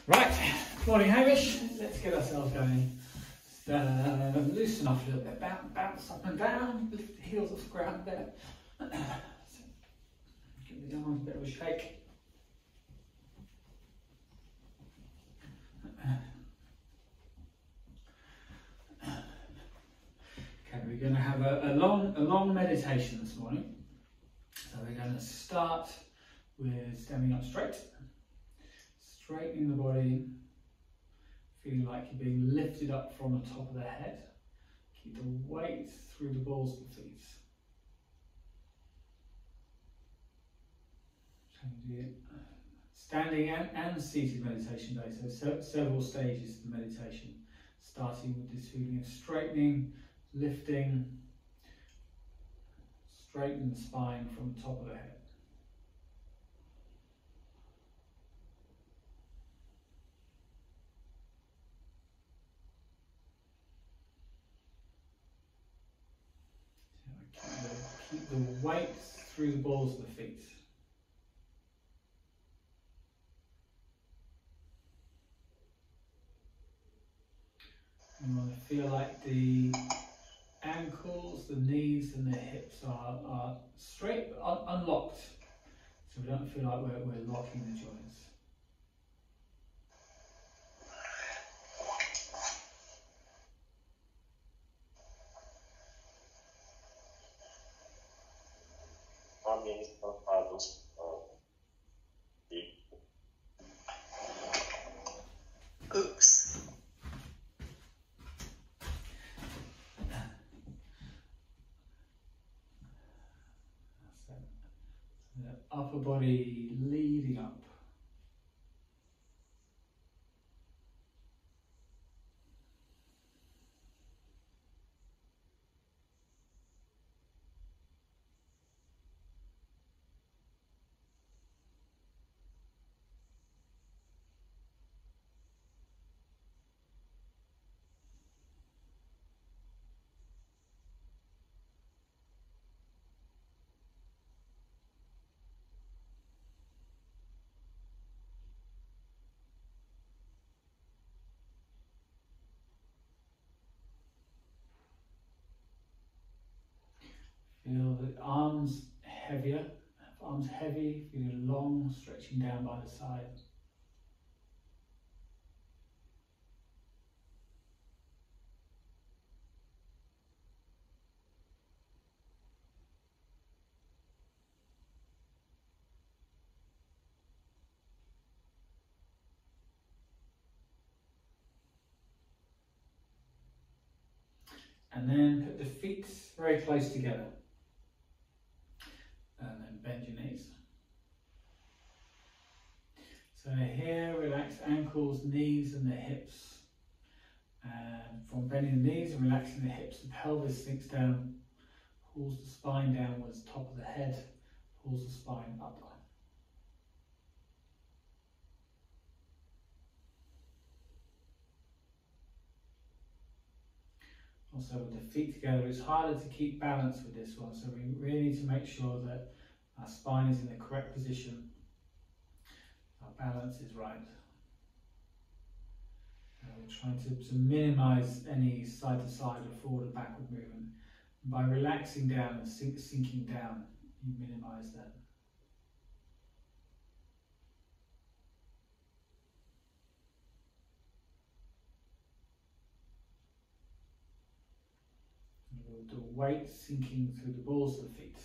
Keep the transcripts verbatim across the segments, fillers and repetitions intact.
Right, morning Hamish. Let's get ourselves going. Uh, loosen up a little bit, bounce, bounce up and down, lift the heels off the ground a bit. Give the arms a bit of a shake. Okay, we're going to have a, a long, a long meditation this morning. So we're going to start with standing up straight, straightening the body, feeling like you're being lifted up from the top of the head. Keep the weight through the balls of the feet. Standing and, and seated meditation day, so several stages of the meditation, starting with this feeling of straightening, lifting, straightening the spine from the top of the head. So keep, the, keep the weight through the balls of the feet. You want to feel like the ankles, the knees and the hips are, are straight, un unlocked, so we don't feel like we're, we're locking the joints. Oops. The upper body leading up. Feel the arms heavier, arms heavy, feeling long, stretching down by the side. And then put the feet very close together. And then bend your knees. So here, relax ankles, knees and the hips. And from bending the knees and relaxing the hips, the pelvis sinks down, pulls the spine downwards, top of the head, pulls the spine up. Also with the feet together, it's harder to keep balance with this one, so we really need to make sure that our spine is in the correct position, our balance is right. Uh, we're trying to, to minimise any side to side or forward or backward movement. And by relaxing down and sink, sinking down, you minimise that. The weight sinking through the balls of the feet.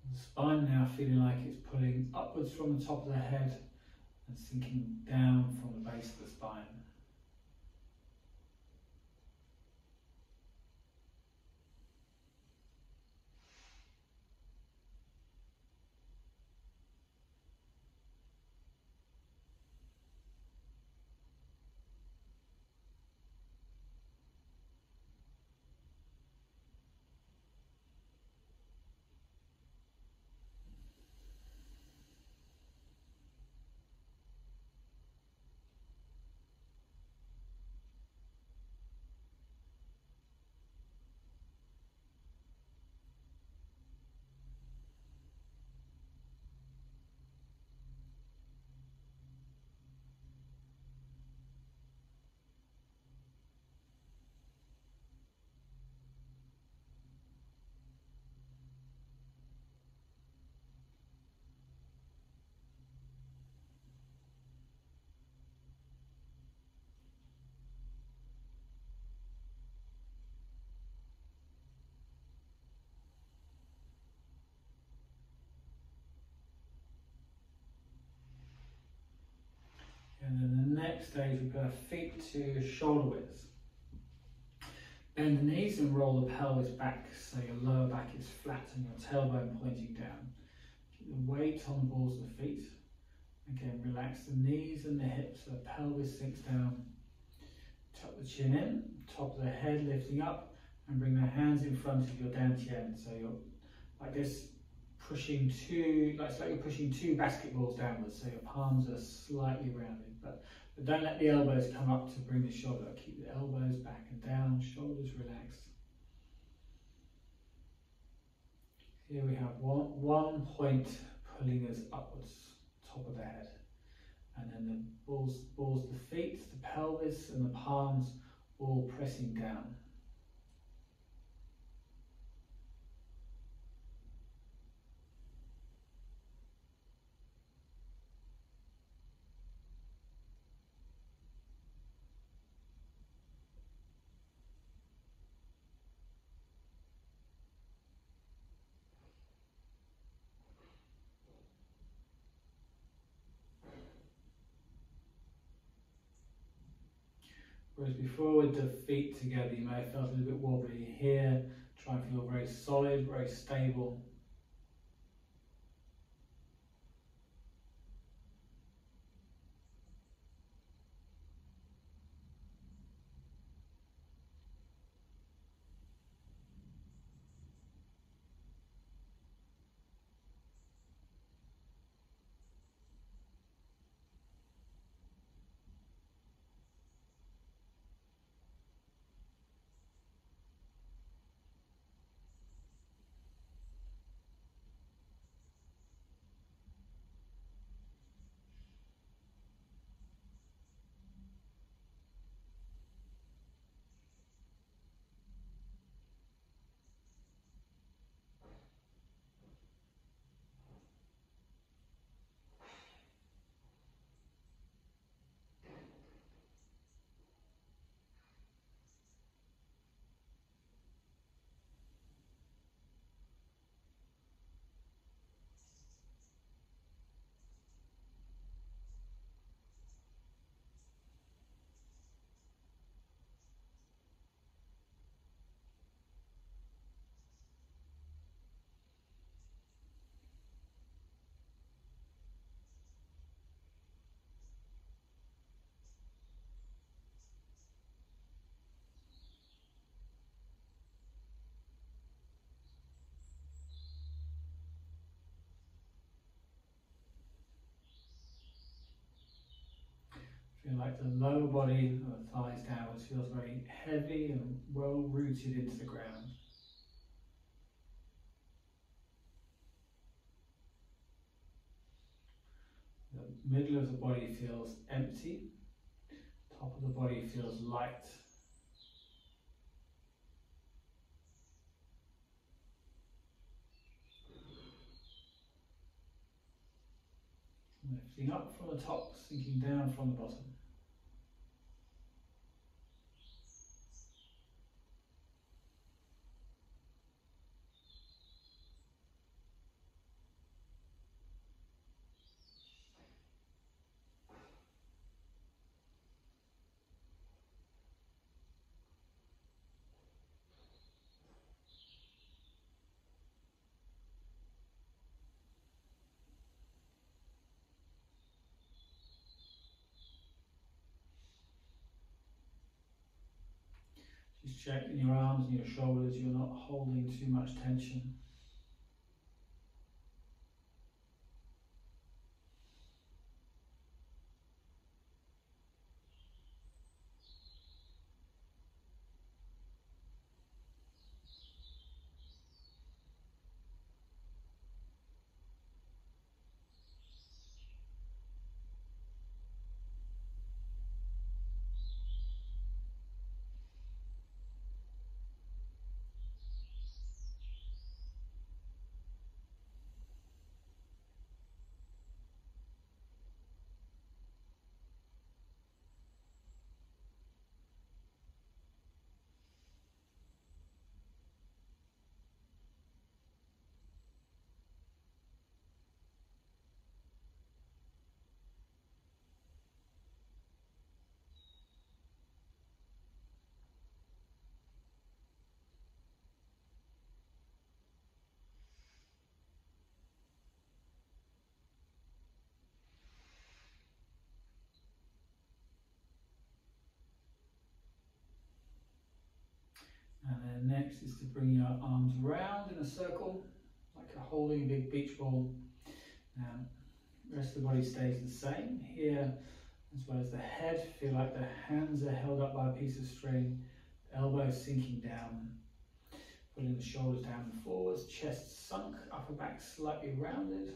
The spine now feeling like it's pulling upwards from the top of the head and sinking down from the base of the spine. And then the next stage, we put our feet to shoulder width. Bend the knees and roll the pelvis back so your lower back is flat and your tailbone pointing down. Keep the weight on the balls of the feet. Again, relax the knees and the hips so the pelvis sinks down. Tuck the chin in, top of the head lifting up, and bring the hands in front of your dantian. So you're like this, pushing two, like it's like you're pushing two basketballs downwards, so your palms are slightly rounded, but, but don't let the elbows come up to bring the shoulder. Keep the elbows back and down, shoulders relaxed. Here we have one, one point pulling us upwards, top of the head, and then the balls, balls of the feet, the pelvis and the palms all pressing down. Whereas before with the feet together, you may have felt a little bit wobbly. Here, try and feel very solid, very stable. Feel like the lower body of the thighs downwards feels very heavy and well rooted into the ground. The middle of the body feels empty, top of the body feels light. Lifting up from the top, sinking down from the bottom. Just check in your arms and your shoulders, you're not holding too much tension. And then next is to bring your arms round in a circle, like a holding a big beach ball. Now, the rest of the body stays the same. Here, as well as the head, feel like the hands are held up by a piece of string, the elbows sinking down, pulling the shoulders down and forwards, chest sunk, upper back slightly rounded.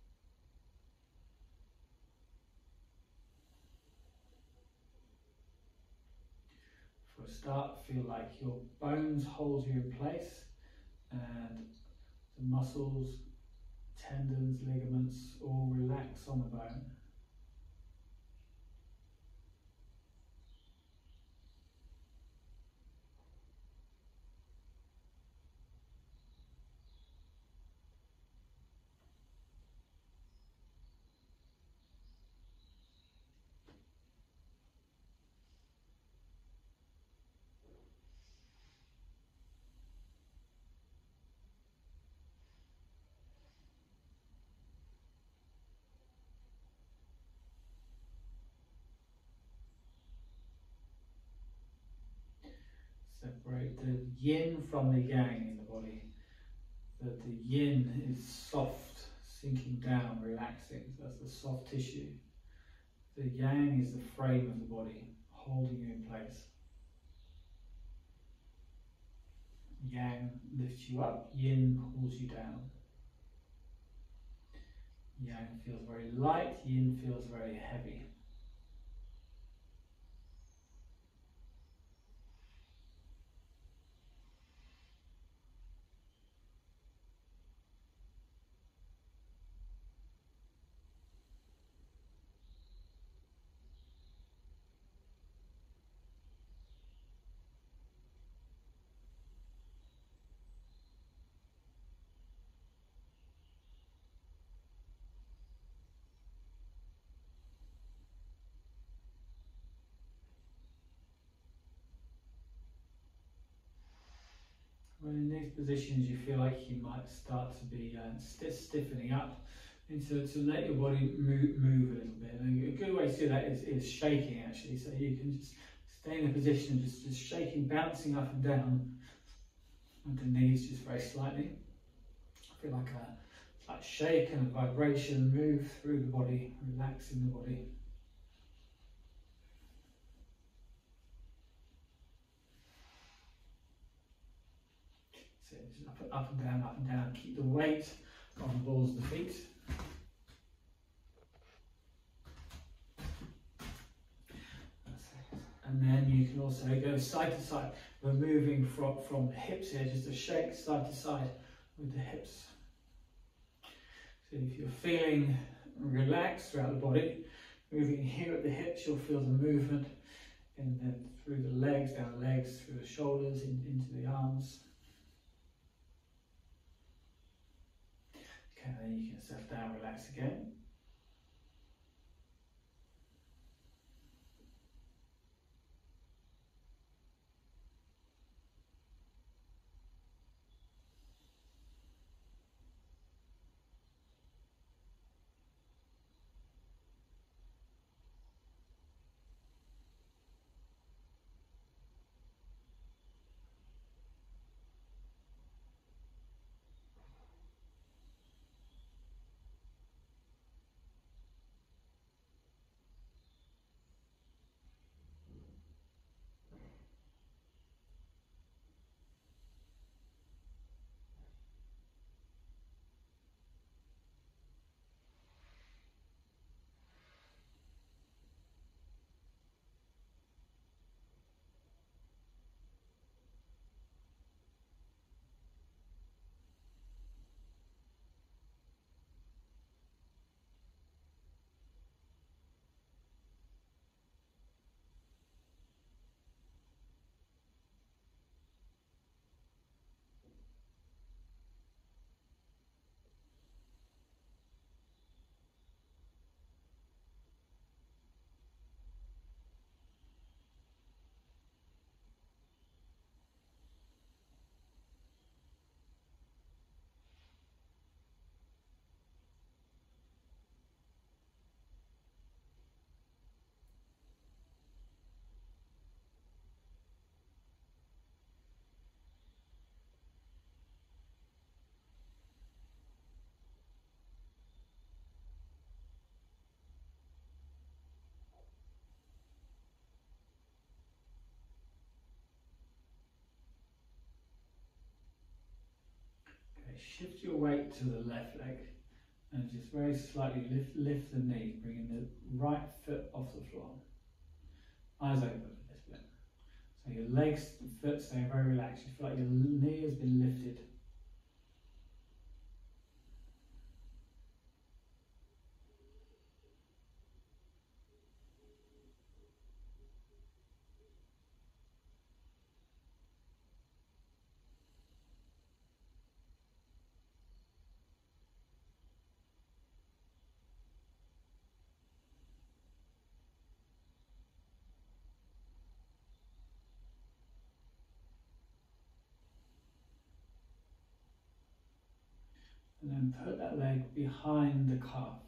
For a start, feel like your bones hold you in place and the muscles, tendons, ligaments all relax on the bone. Separate the yin from the yang in the body. That the yin is soft, sinking down, relaxing. So that's the soft tissue. The yang is the frame of the body, holding you in place. Yang lifts you up, yin pulls you down. Yang feels very light, yin feels very heavy. When in these positions you feel like you might start to be uh, st stiffening up, and to, to let your body move, move a little bit. And a good way to do that is, is shaking actually, so you can just stay in a position, just, just shaking, bouncing up and down with the knees just very slightly. I feel like a like shake and a vibration move through the body, relaxing the body. So just up, up and down, up and down. Keep the weight on the balls of the feet. And then you can also go side to side. We're moving from, from the hips here, just a shake side to side with the hips. So if you're feeling relaxed throughout the body, moving here at the hips, you'll feel the movement, and then through the legs, down the legs, through the shoulders, in, into the arms. Okay, then you can settle down, relax again. shift your weight to the left leg and just very slightly lift, lift the knee, bringing the right foot off the floor. Eyes open a little bit. So your legs, foot staying very relaxed. You feel like your knee has been lifted. And then put that leg behind the calf.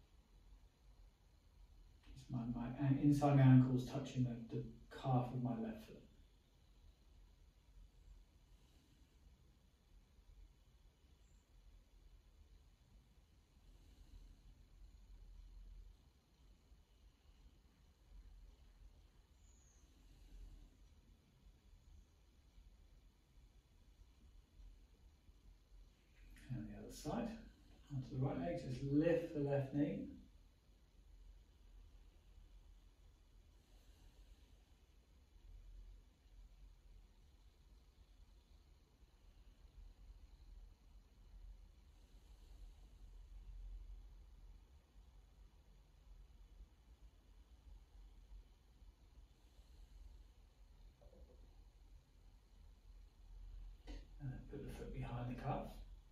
Just my, my inside my ankles touching the, the calf of my left foot. And the other side. Onto the right leg, just lift the left knee. And then put the foot behind the calf.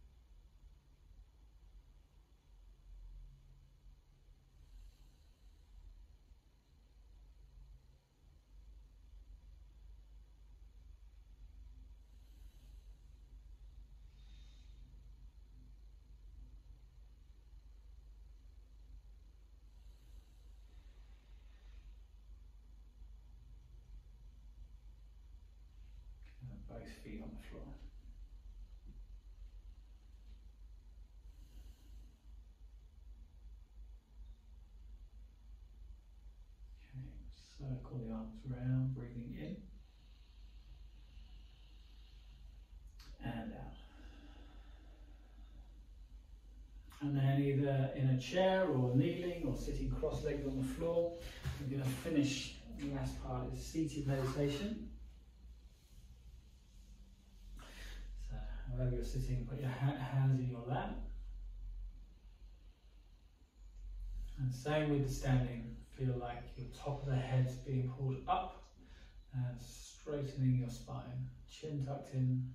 And both feet on the floor. Circle the arms round, breathing in and out. And then either in a chair or kneeling or sitting cross-legged on the floor, we're going to finish the last part is seated meditation. So however you're sitting, put your ha hands in your lap. And same with the standing. Feel like your top of the head's being pulled up and straightening your spine. Chin tucked in.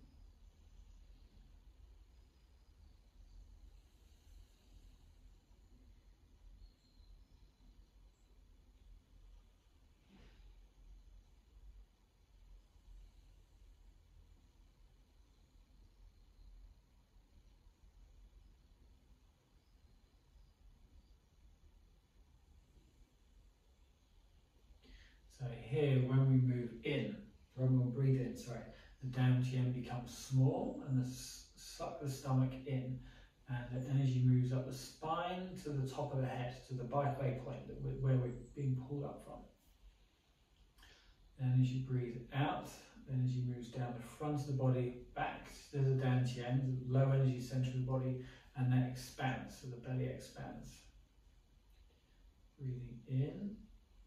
So here, when we move in, when we breathe in, sorry, the dantian becomes small and the suck the stomach in, and the energy moves up the spine to the top of the head, to the biped point that we're, where we're being pulled up from. Then as you breathe out, the energy moves down the front of the body, back to the dantian, the low energy center of the body, and then expands, so the belly expands. Breathing in.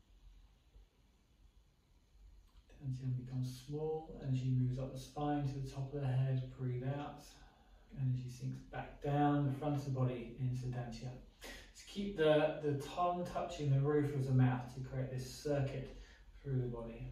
Dantian becomes small, energy moves up the spine to the top of the head, breathe out, energy sinks back down the front of the body into dantian. To keep the, the tongue touching the roof of the mouth to create this circuit through the body.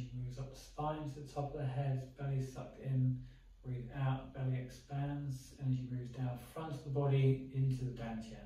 Energy moves up the spine to the top of the head, belly sucked in, breathe out, belly expands, energy moves down front of the body into the dantian.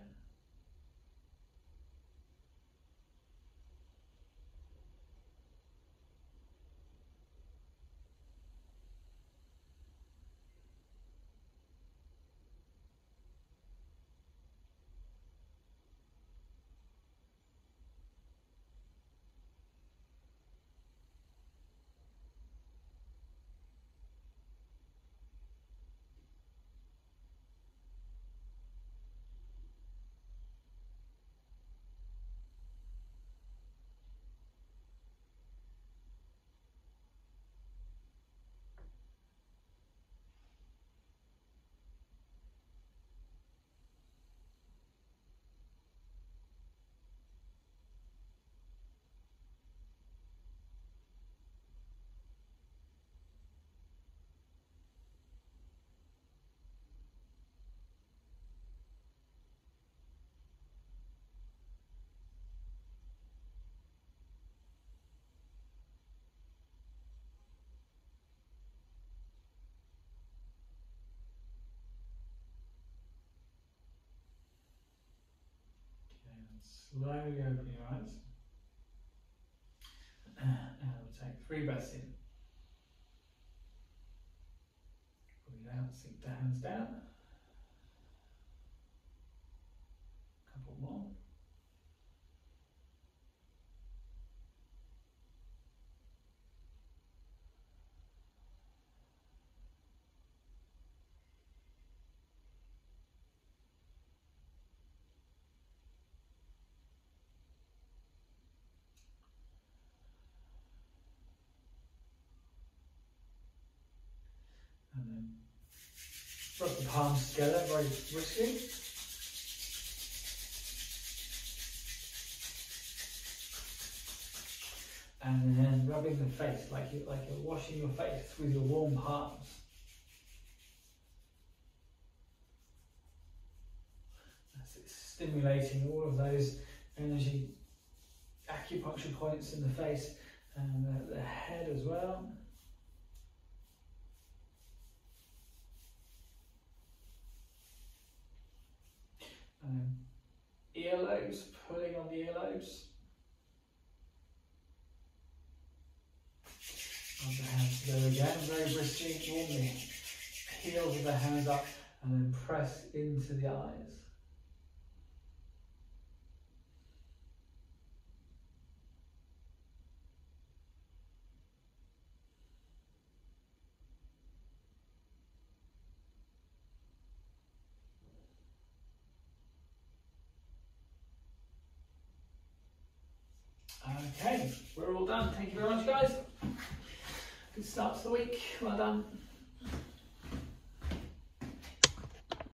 Slowly open your eyes. And we'll take three breaths in. Breathe out, sink the hands down. Couple more. And then rub the palms together very briskly. And then rubbing the face like, you, like you're washing your face with your warm palms. That's it, stimulating all of those energy acupuncture points in the face and the, the head as well. And earlobes, pulling on the earlobes. Rub the hands together again, very briskly, warmly. Heels of the hands up and then press into the eyes. Okay, we're all done. Thank you very much, guys. Good start to the week. Well done.